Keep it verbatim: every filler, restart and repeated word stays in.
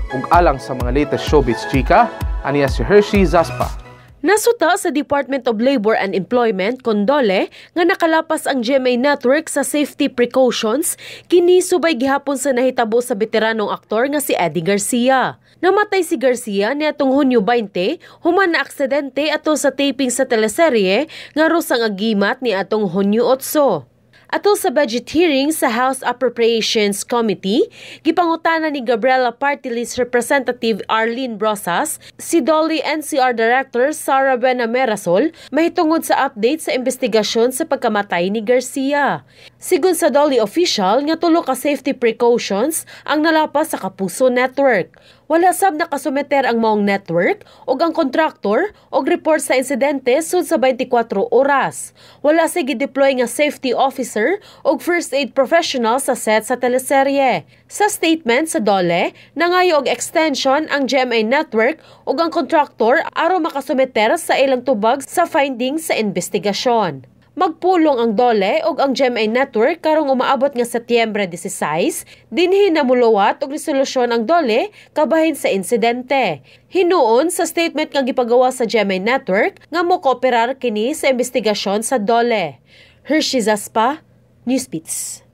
ug alang sa mga latest showbiz chika, aniya si Hershey Zaspa. Nasuta sa Department of Labor and Employment, Condole, nga nakalapas ang G M A Network sa safety precautions, kini subay gihapon sa nahitabo sa veteranong aktor nga si Eddie Garcia. Namatay si Garcia niadtong Hunyo twenty, human na aksidente ato sa taping sa teleserye nga Rosang Agimat ni atong Hunyo eight. Ato sa budget hearing sa House Appropriations Committee, gipangutana ni Gabriela Party List Representative Arlene Brosas, si Dolly N C R Director Sara Benamerasol, mahitungod sa update sa investigasyon sa pagkamatay ni Garcia. Sigun sa Dolly official, nga tulo ka safety precautions ang nalapas sa Kapuso Network. Wala sab nakasumeter ang maong network o ang kontraktor o report sa insidente sud sa twenty-four oras. Wala sa gideploy nga safety officer o first aid professional sa set sa teleserye. Sa statement sa Dole, nangayo og extension ang G M A Network o ang kontraktor aron makasumeter sa ilang tubag sa findings sa investigasyon. Magpulong ang Dole ug ang G M A Network karong umaabot nga Setyembre sixteen, dinhi namuluwat og resolusyon ang Dole kabahin sa insidente. Hinuon sa statement nga gipagawa sa G M A Network nga mokooperar kini sa investigasyon sa Dole. Hershey Zaspa, Newsbeats.